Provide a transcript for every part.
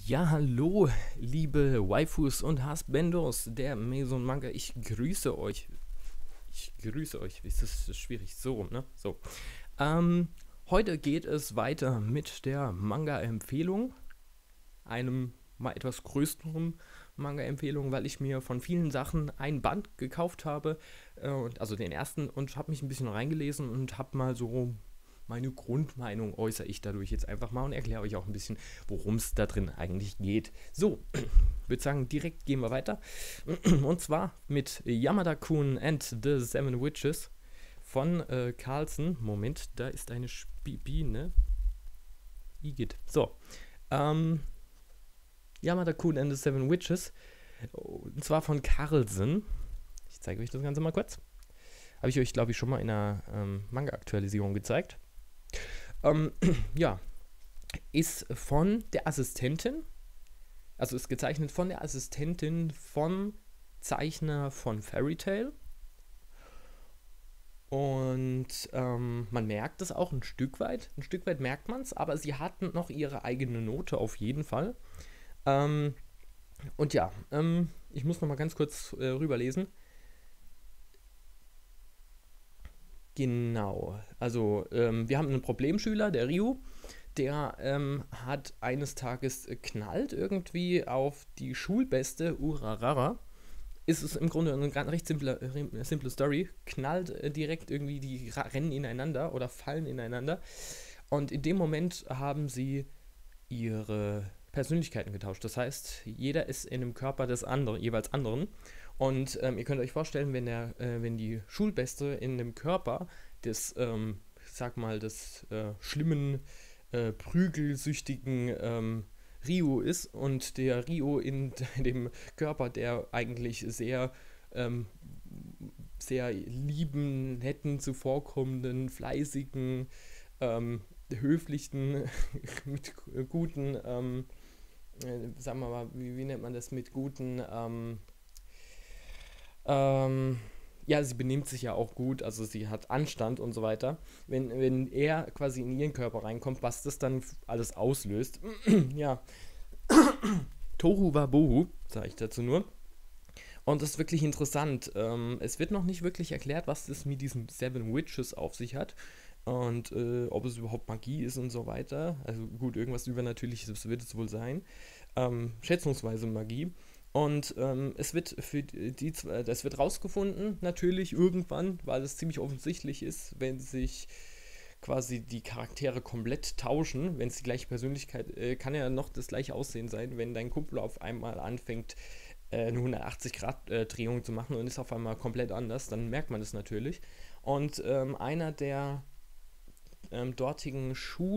Ja, hallo, liebe Waifus und Husbandos der Maison Manga. Ich grüße euch. Ich grüße euch. Das ist schwierig. So rum, ne? So. Ähm, Heute geht es weiter mit der Manga-Empfehlung. Einem mal etwas größeren Manga-Empfehlung, weil ich mir von vielen Sachen ein Band gekauft habe. Also den ersten, und habe mich ein bisschen reingelesen und habe mal so meine Grundmeinung äußere ich dadurch jetzt einfach mal und erkläre euch auch ein bisschen, worum es da drin eigentlich geht. So, ich würde sagen, direkt gehen wir weiter. Und zwar mit Yamada-kun and the Seven Witches von Carlsen. Moment, da ist eine Biene. Igitt. So, ähm, Yamada-kun and the Seven Witches. Und zwar von Carlsen. Ich zeige euch das Ganze mal kurz. Habe ich euch, glaube ich, schon mal in einer Manga-Aktualisierung gezeigt. Ja, ist von der Assistentin, also ist gezeichnet von der Assistentin vom Zeichner von Fairy Tail. Und man merkt es auch ein Stück weit merkt man es, aber sie hatten noch ihre eigene Note auf jeden Fall. Und ja, ich muss noch mal ganz kurz rüberlesen. Genau, also wir haben einen Problemschüler, der Ryu, der hat eines Tages knallt irgendwie auf die Schulbeste Urarara. Ist es im Grunde eine recht simple Story. Knallt direkt irgendwie, die rennen ineinander oder fallen ineinander. Und in dem Moment haben sie ihre Persönlichkeiten getauscht. Das heißt, jeder ist in dem Körper des anderen, jeweils anderen. Und ihr könnt euch vorstellen, wenn die Schulbeste in dem Körper des, sag mal, des schlimmen, prügelsüchtigen Rio ist und der Rio in dem Körper der eigentlich ähm, sehr lieben, netten, zuvorkommenden, fleißigen, höflichen, mit guten, sagen wir mal, wie nennt man das, mit guten, ähm, ja, sie benimmt sich ja auch gut, also sie hat Anstand und so weiter. Wenn er quasi in ihren Körper reinkommt, was das dann alles auslöst, ja, Tohu Wabohu, sage ich dazu nur. Und das ist wirklich interessant. Es wird noch nicht wirklich erklärt, was das mit diesen Seven Witches auf sich hat. Und ob es überhaupt Magie ist und so weiter. Also gut, irgendwas Übernatürliches wird es wohl sein. Schätzungsweise Magie. Und es wird das wird rausgefunden, natürlich irgendwann, weil es ziemlich offensichtlich ist, wenn sich quasi die Charaktere komplett tauschen, wenn es die gleiche Persönlichkeit, kann ja noch das gleiche Aussehen sein, wenn dein Kumpel auf einmal anfängt, eine 180-Grad-Drehung zu machen und ist auf einmal komplett anders, dann merkt man das natürlich. Und einer der dortigen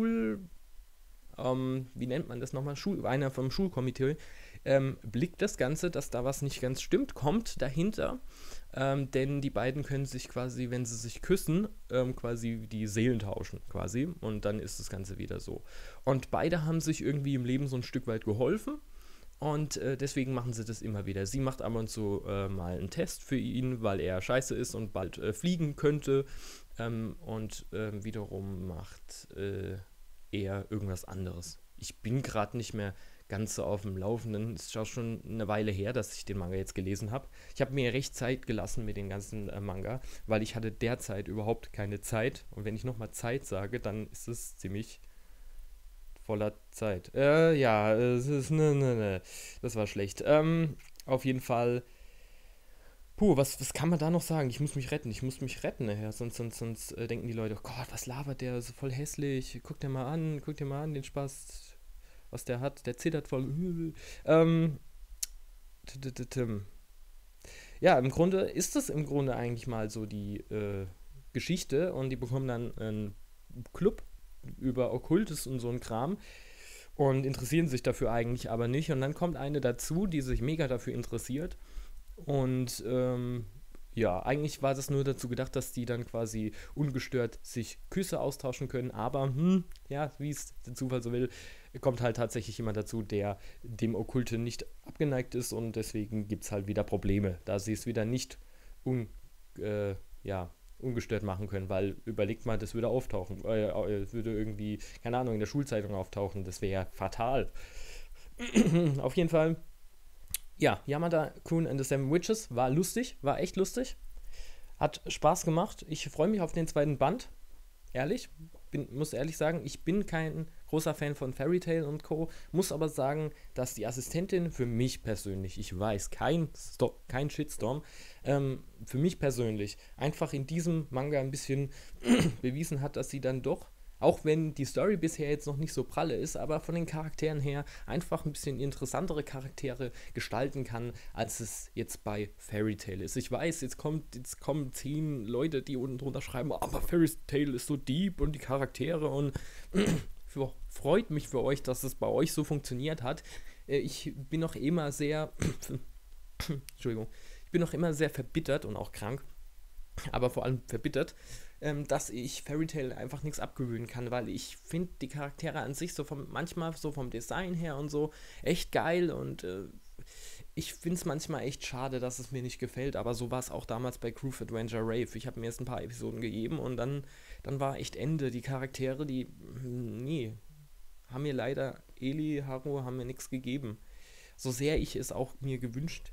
wie nennt man das nochmal? Einer vom Schulkomitee blickt das Ganze, dass da was nicht ganz stimmt, kommt dahinter, denn die beiden können sich quasi, wenn sie sich küssen, quasi die Seelen tauschen, quasi, und dann ist das Ganze wieder so. Und beide haben sich irgendwie im Leben so ein Stück weit geholfen. Und deswegen machen sie das immer wieder. Sie macht ab und zu mal einen Test für ihn, weil er scheiße ist und bald fliegen könnte. Und wiederum macht er irgendwas anderes. Ich bin gerade nicht mehr ganz so auf dem Laufenden. Es ist auch schon eine Weile her, dass ich den Manga jetzt gelesen habe. Ich habe mir recht Zeit gelassen mit den ganzen Manga, weil ich hatte derzeit überhaupt keine Zeit. Und wenn ich nochmal Zeit sage, dann ist es ziemlich voller Zeit. Ja, es ist, ne. Das war schlecht. Auf jeden Fall. Puh, was kann man da noch sagen? Ich muss mich retten nachher, sonst denken die Leute, oh Gott, was labert der, so voll hässlich, guck dir mal an, den Spaß, was der hat, der zittert voll. Ähm, ja, im Grunde ist das im Grunde eigentlich mal so die Geschichte und die bekommen dann einen Club über Okkultes und so ein Kram und interessieren sich dafür eigentlich aber nicht. Und dann kommt eine dazu, die sich mega dafür interessiert. Und ja, eigentlich war das nur dazu gedacht, dass die dann quasi ungestört sich Küsse austauschen können. Aber, ja, wie es der Zufall so will, kommt halt tatsächlich jemand dazu, der dem Okkulte nicht abgeneigt ist. Und deswegen gibt es halt wieder Probleme, da sie es wieder nicht un, ja, ungestört machen können, weil überlegt mal, das würde auftauchen, würde irgendwie, keine Ahnung, in der Schulzeitung auftauchen, das wäre ja fatal. Auf jeden Fall, ja, Yamada-kun and the Seven Witches war lustig, war echt lustig. Hat Spaß gemacht. Ich freue mich auf den zweiten Band. Ehrlich, muss ehrlich sagen, ich bin kein großer Fan von Fairy Tail und Co. Muss aber sagen, dass die Assistentin für mich persönlich, ich weiß, kein Shitstorm, für mich persönlich einfach in diesem Manga ein bisschen bewiesen hat, dass sie dann doch, auch wenn die Story bisher jetzt noch nicht so pralle ist, aber von den Charakteren her einfach ein bisschen interessantere Charaktere gestalten kann, als es jetzt bei Fairy Tail ist. Ich weiß, jetzt kommen 10 Leute, die unten drunter schreiben, aber Fairy Tail ist so deep und die Charaktere und freut mich für euch, dass es bei euch so funktioniert hat. Ich bin noch immer sehr, Entschuldigung, ich bin noch immer sehr verbittert und auch krank, aber vor allem verbittert, dass ich Fairy Tail einfach nichts abgewöhnen kann, weil ich finde die Charaktere an sich manchmal so vom Design her und so echt geil und ich finde es manchmal echt schade, dass es mir nicht gefällt, aber so war es auch damals bei Groove Adventure Rave. Ich habe mir erst ein paar Episoden gegeben und dann war echt Ende. Die Charaktere, nee, haben mir leider, Eli, Haru, haben mir nichts gegeben. So sehr ich es auch mir gewünscht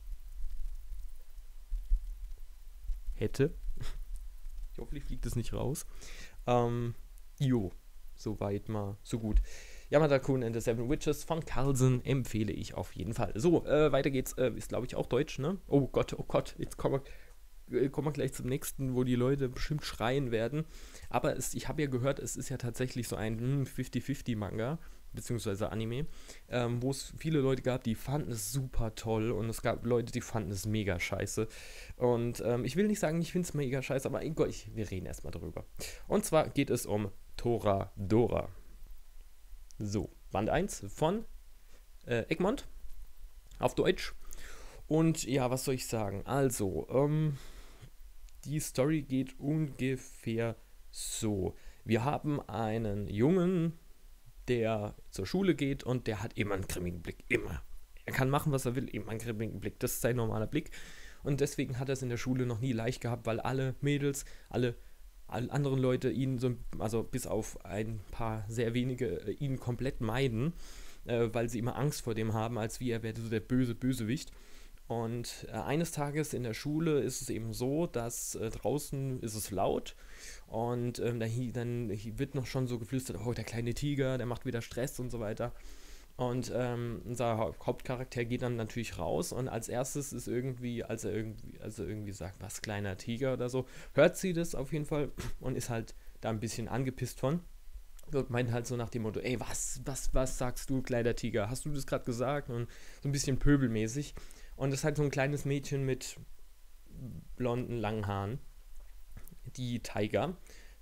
hätte. Ich hoffe, fliegt es nicht raus. Jo, soweit mal, so gut. Yamada-kun and the Seven Witches von Carlsen empfehle ich auf jeden Fall. So, weiter geht's. Ist, glaube ich, auch Deutsch, ne? Oh Gott, jetzt kommen wir gleich zum nächsten, wo die Leute bestimmt schreien werden. Aber ich habe ja gehört, es ist ja tatsächlich so ein 50-50-Manga, beziehungsweise Anime, wo es viele Leute gab, die fanden es super toll und es gab Leute, die fanden es mega scheiße. Und ich will nicht sagen, ich finde es mega scheiße, aber wir reden erstmal drüber. Und zwar geht es um Toradora. So, Band 1 von Egmont auf Deutsch. Und ja, was soll ich sagen? Also, die Story geht ungefähr so. Wir haben einen Jungen, der zur Schule geht und der hat immer einen grimmigen Blick. Immer. Er kann machen, was er will, immer einen grimmigen Blick. Das ist sein normaler Blick. Und deswegen hat er es in der Schule noch nie leicht gehabt, weil alle Mädels, alle anderen Leute ihn so, also bis auf ein paar sehr wenige, ihn komplett meiden, weil sie immer Angst vor dem haben, als wie er wäre so der böse Bösewicht. Und eines Tages in der Schule ist es eben so, dass draußen ist es laut und dann wird noch schon so geflüstert, oh, der kleine Tiger, der macht wieder Stress und so weiter. Und unser Hauptcharakter geht dann natürlich raus und als erstes ist irgendwie, als er irgendwie sagt, was, kleiner Tiger oder so, hört sie das auf jeden Fall und ist halt da ein bisschen angepisst von. Und meint halt so nach dem Motto, ey, was sagst du, kleiner Tiger? Hast du das gerade gesagt? Und so ein bisschen pöbelmäßig. Und das ist halt so ein kleines Mädchen mit blonden, langen Haaren, die Tiger.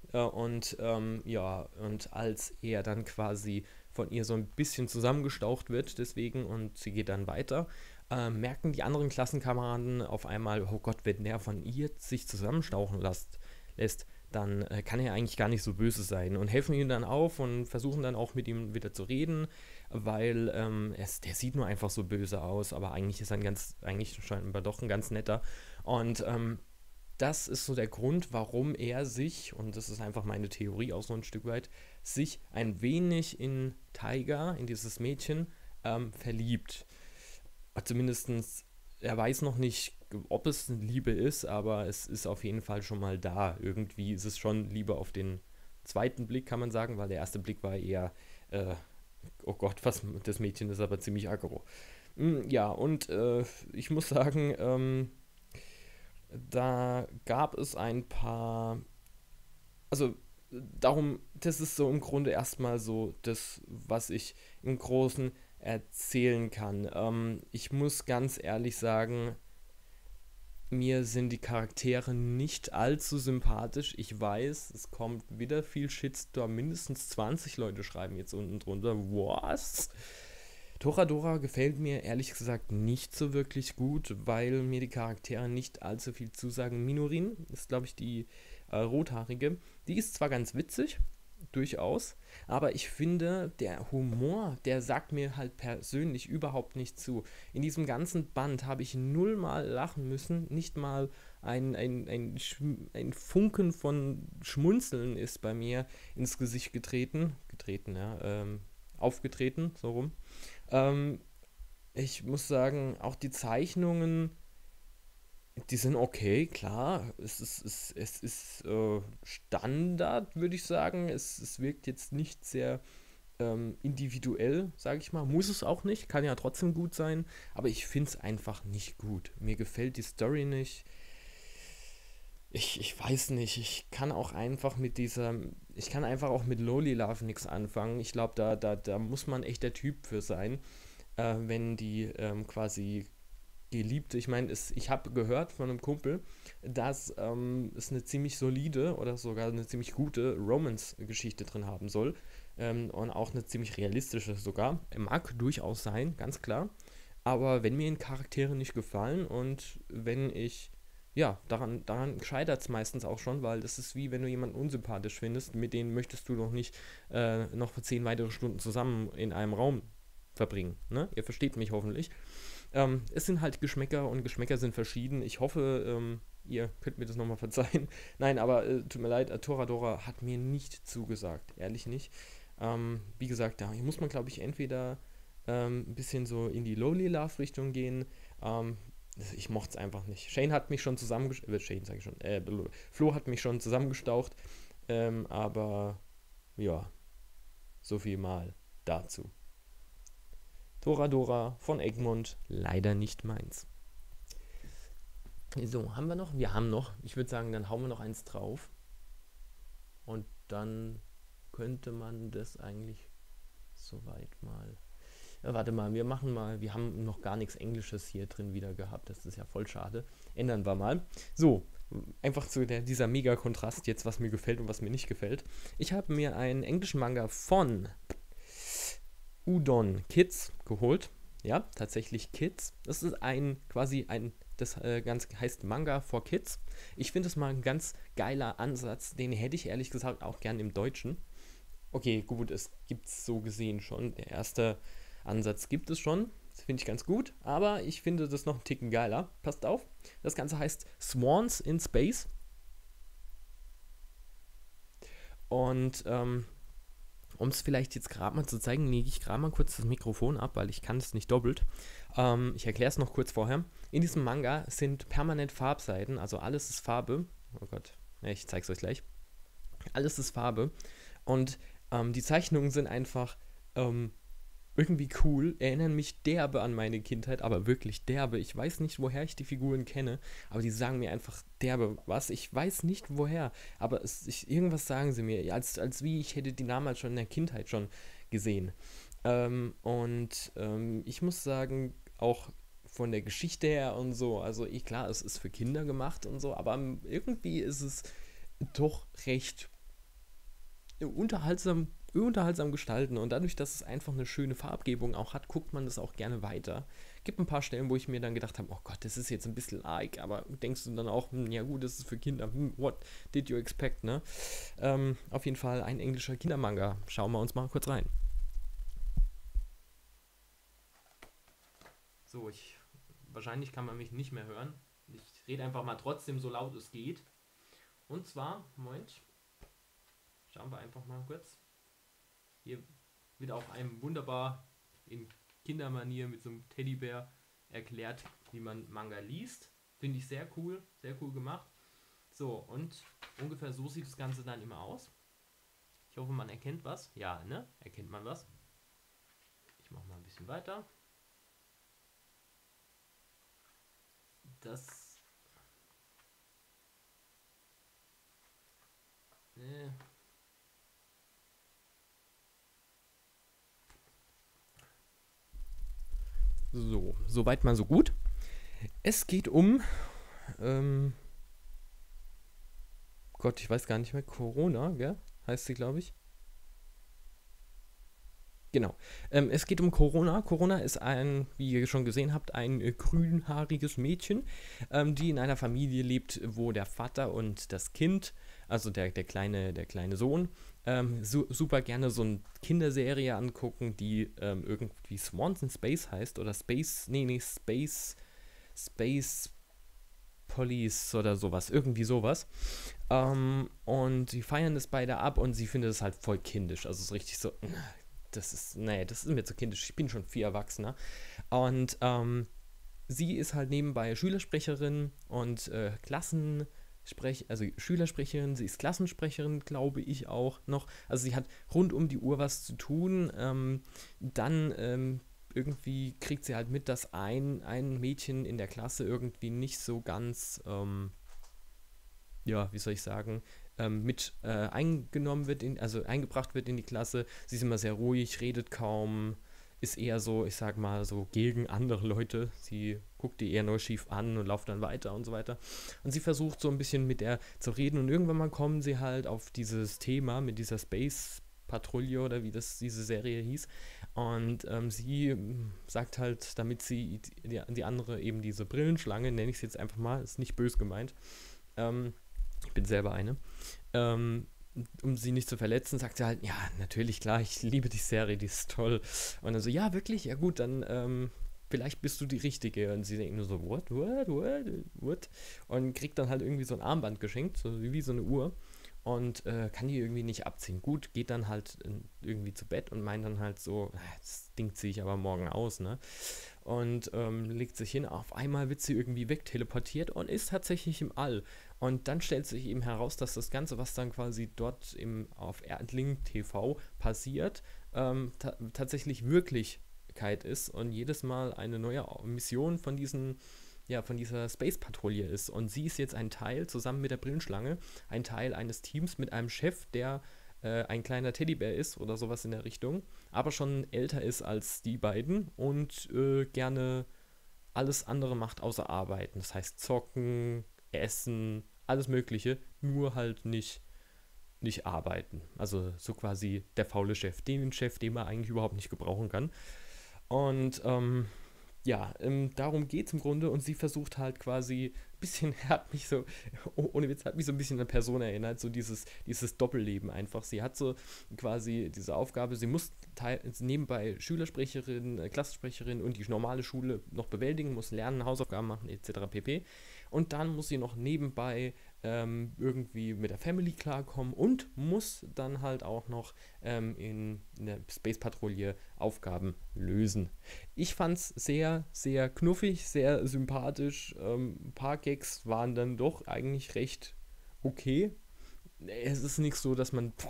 Und als er dann quasi von ihr so ein bisschen zusammengestaucht wird, deswegen, und sie geht dann weiter, merken die anderen Klassenkameraden auf einmal, oh Gott, wenn der von ihr sich zusammenstauchen lässt, dann kann er eigentlich gar nicht so böse sein und helfen ihm dann auf und versuchen dann auch mit ihm wieder zu reden, weil der sieht nur einfach so böse aus, aber eigentlich ist er eigentlich scheinbar doch ein ganz netter. Und das ist so der Grund, warum er sich, und das ist einfach meine Theorie auch so ein Stück weit, sich ein wenig in Tiger, in dieses Mädchen, verliebt. Zumindest, er weiß noch nicht, ob es Liebe ist, aber es ist auf jeden Fall schon mal da. Irgendwie ist es schon Liebe auf den zweiten Blick, kann man sagen, weil der erste Blick war eher, oh Gott, das Mädchen ist aber ziemlich aggro. Ja, und ich muss sagen, da gab es ein paar, also das ist so im Grunde erstmal so das, was ich im Großen erzählen kann. Ich muss ganz ehrlich sagen, mir sind die Charaktere nicht allzu sympathisch. Ich weiß, es kommt wieder viel Shitstorm. Mindestens 20 Leute schreiben jetzt unten drunter. Was? Toradora gefällt mir ehrlich gesagt nicht so wirklich gut, weil mir die Charaktere nicht allzu viel zusagen. Minorin ist, glaube ich, die Rothaarige. Die ist zwar ganz witzig, durchaus, aber ich finde, der Humor, der sagt mir halt persönlich überhaupt nicht zu. In diesem ganzen Band habe ich null mal lachen müssen, nicht mal ein Funken von Schmunzeln ist bei mir ins Gesicht aufgetreten, so rum. Ich muss sagen, auch die Zeichnungen, die sind okay, klar. Es ist Standard, würde ich sagen. Es wirkt jetzt nicht sehr individuell, sage ich mal. Muss es auch nicht, kann ja trotzdem gut sein. Aber ich finde es einfach nicht gut. Mir gefällt die Story nicht. Ich weiß nicht, ich kann einfach auch mit Loli Love nichts anfangen. Ich glaube, da muss man echt der Typ für sein, wenn die quasi Geliebte, ich meine, ich habe gehört von einem Kumpel, dass es eine ziemlich solide oder sogar eine ziemlich gute Romance-Geschichte drin haben soll. Und auch eine ziemlich realistische sogar. Mag durchaus sein, ganz klar. Aber wenn mir Charaktere nicht gefallen und wenn ich, ja, daran scheitert es meistens auch schon, weil das ist wie wenn du jemanden unsympathisch findest, mit denen möchtest du doch nicht noch 10 weitere Stunden zusammen in einem Raum verbringen. Ne? Ihr versteht mich hoffentlich. Es sind halt Geschmäcker und Geschmäcker sind verschieden. Ich hoffe, ihr könnt mir das nochmal verzeihen. Nein, aber tut mir leid, Toradora hat mir nicht zugesagt. Ehrlich nicht. Wie gesagt, da muss man, glaube ich, entweder ein bisschen so in die Lonely Love Richtung gehen. Ich mochte es einfach nicht. Shane hat mich schon zusammengestaucht. Shane sage ich schon. Flo hat mich schon zusammengestaucht. Aber ja, so viel mal dazu. Toradora von Egmont, leider nicht meins. So, haben wir noch? Wir haben noch. Ich würde sagen, dann hauen wir noch eins drauf. Und dann könnte man das eigentlich soweit mal. Ja, warte mal, wir haben noch gar nichts Englisches hier drin wieder gehabt. Das ist ja voll schade. Ändern wir mal. So, einfach zu dieser Mega-Kontrast jetzt, was mir gefällt und was mir nicht gefällt. Ich habe mir einen englischen Manga von Udon Kids geholt. Ja, tatsächlich Kids. Das ist das Ganze heißt Manga for Kids. Ich finde es mal ein ganz geiler Ansatz. Den hätte ich ehrlich gesagt auch gern im Deutschen. Okay, gut, es gibt es so gesehen schon. Der erste Ansatz gibt es schon. Das finde ich ganz gut. Aber ich finde das noch einen Ticken geiler. Passt auf. Das Ganze heißt Swans in Space. Und um es vielleicht jetzt gerade mal zu zeigen, lege ich gerade mal kurz das Mikrofon ab, weil ich kann es nicht doppelt. Ich erkläre es noch kurz vorher. In diesem Manga sind permanent Farbseiten, also alles ist Farbe. Oh Gott, ich zeige es euch gleich. Alles ist Farbe. Und die Zeichnungen sind einfach irgendwie cool, erinnern mich derbe an meine Kindheit, aber wirklich derbe. Ich weiß nicht, woher ich die Figuren kenne, aber die sagen mir einfach derbe was. Ich weiß nicht, woher, aber irgendwas sagen sie mir, als wie ich hätte die damals schon in der Kindheit schon gesehen. Ich muss sagen, auch von der Geschichte her und so, also klar, es ist für Kinder gemacht und so, aber irgendwie ist es doch recht unterhaltsam gestalten und dadurch, dass es einfach eine schöne Farbgebung auch hat, guckt man das auch gerne weiter. Gibt ein paar Stellen, wo ich mir dann gedacht habe, oh Gott, das ist jetzt ein bisschen arg, aber denkst du dann auch, ja gut, das ist für Kinder, what did you expect, ne? Auf jeden Fall ein englischer Kindermanga. Schauen wir uns mal kurz rein. So, wahrscheinlich kann man mich nicht mehr hören. Ich rede einfach mal trotzdem so laut es geht. Und zwar, Moment, schauen wir einfach mal kurz. Hier wird auch einem wunderbar in Kindermanier mit so einem Teddybär erklärt, wie man Manga liest. Finde ich sehr cool gemacht. So, und ungefähr so sieht das Ganze dann immer aus. Ich hoffe, man erkennt was. Ja, ne? Erkennt man was? Ich mache mal ein bisschen weiter. Das... So, soweit mal so gut. Es geht um, Gott, ich weiß gar nicht mehr, Corona, gell? Heißt sie, glaube ich. Genau. Es geht um Corona. Corona ist wie ihr schon gesehen habt, ein grünhaariges Mädchen, die in einer Familie lebt, wo der Vater und das Kind, also der kleine Sohn, super gerne so eine Kinderserie angucken, die irgendwie Swans in Space heißt oder Space Police oder sowas, irgendwie sowas. Und sie feiern das beide ab und sie findet es halt voll kindisch. Also es ist richtig so, das ist mir zu kindisch. Ich bin schon viel Erwachsener. Und sie ist halt nebenbei Schülersprecherin und also Schülersprecherin, sie ist Klassensprecherin, glaube ich auch noch. Also sie hat rund um die Uhr was zu tun. Dann irgendwie kriegt sie halt mit, dass ein Mädchen in der Klasse irgendwie nicht so ganz, ja, wie soll ich sagen, mit eingenommen wird, also eingebracht wird in die Klasse. Sie ist immer sehr ruhig, redet kaum, ist eher so, ich sag mal, so gegen andere Leute. Sie guckt die eher nur schief an und läuft dann weiter und so weiter. Und sie versucht so ein bisschen mit der zu reden und irgendwann mal kommen sie halt auf dieses Thema mit dieser Space-Patrouille oder wie das diese Serie hieß. Und sie sagt halt, damit sie die andere eben diese Brillenschlange, nenne ich es jetzt einfach mal, ist nicht bös gemeint, ähm, ich bin selber eine, ähm, um sie nicht zu verletzen, sagt sie halt, ja, natürlich, klar, ich liebe die Serie, die ist toll. Und dann so, ja, wirklich? Ja gut, dann vielleicht bist du die Richtige. Und sie denkt nur so, what? Und kriegt dann halt irgendwie so ein Armband geschenkt, so wie so eine Uhr. Und kann die irgendwie nicht abziehen. Gut, geht dann halt irgendwie zu Bett und meint dann halt so, das Ding ziehe ich aber morgen aus, ne? Und legt sich hin, auf einmal wird sie irgendwie wegteleportiert und ist tatsächlich im All. Und dann stellt sich eben heraus, dass das Ganze, was dann quasi dort auf Erdling TV passiert, tatsächlich Wirklichkeit ist und jedes Mal eine neue Mission von dieser Space-Patrouille ist. Und sie ist jetzt ein Teil, zusammen mit der Brillenschlange, ein Teil eines Teams mit einem Chef, der ein kleiner Teddybär ist oder sowas in der Richtung, aber schon älter ist als die beiden und gerne alles andere macht außer arbeiten. Das heißt zocken, essen, alles Mögliche, nur halt nicht arbeiten. Also so quasi der faule Chef, den Chef, den man eigentlich überhaupt nicht gebrauchen kann. Und ja, darum geht es im Grunde und sie versucht halt quasi ein bisschen, hat mich so, ohne Witz, hat mich so ein bisschen an Person erinnert, so dieses Doppelleben einfach. Sie hat so quasi diese Aufgabe, sie muss nebenbei Schülersprecherin, Klassensprecherin und die normale Schule noch bewältigen, muss lernen, Hausaufgaben machen etc. pp. Und dann muss sie noch nebenbei irgendwie mit der Family klarkommen und muss dann halt auch noch in der Space-Patrouille Aufgaben lösen. Ich fand's sehr, sehr knuffig, sehr sympathisch. Ein paar Gags waren dann doch eigentlich recht okay. Es ist nicht so, dass man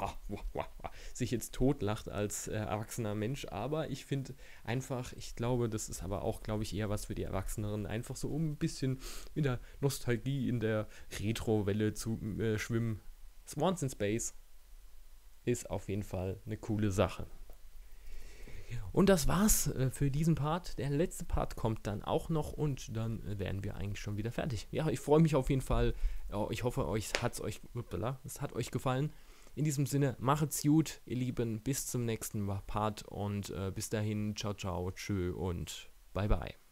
sich jetzt totlacht als erwachsener Mensch, aber ich finde einfach, ich glaube, das ist aber auch, glaube ich, eher was für die Erwachseneren, einfach so um ein bisschen mit der Nostalgie in der Retro-Welle zu schwimmen. Swans in Space ist auf jeden Fall eine coole Sache. Und das war's für diesen Part. Der letzte Part kommt dann auch noch und dann wären wir eigentlich schon wieder fertig. Ja, ich freue mich auf jeden Fall. Ich hoffe, es hat euch gefallen. In diesem Sinne, macht's gut, ihr Lieben. Bis zum nächsten Part und bis dahin, ciao, ciao, tschö und bye, bye.